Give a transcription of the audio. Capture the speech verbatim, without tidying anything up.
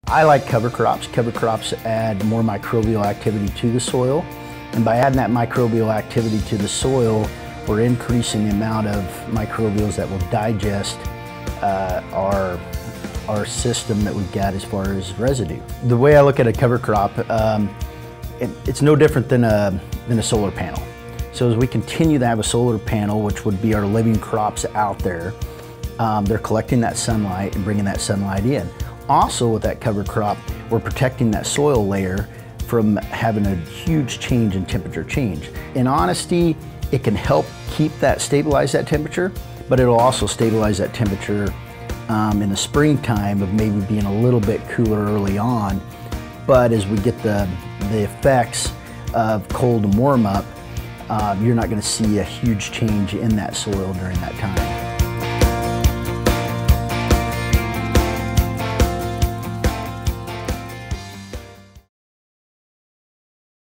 I like cover crops. Cover crops add more microbial activity to the soil, and by adding that microbial activity to the soil, we're increasing the amount of microbials that will digest uh, our, our system that we've got as far as residue. The way I look at a cover crop, um, it, it's no different than a, than a solar panel. So as we continue to have a solar panel, which would be our living crops out there, um, they're collecting that sunlight and bringing that sunlight in. Also with that cover crop, we're protecting that soil layer from having a huge change in temperature change. In honesty, it can help keep that, stabilize that temperature, but it'll also stabilize that temperature um, in the springtime of maybe being a little bit cooler early on. But as we get the, the effects of cold and warm up, uh, you're not going to see a huge change in that soil during that time.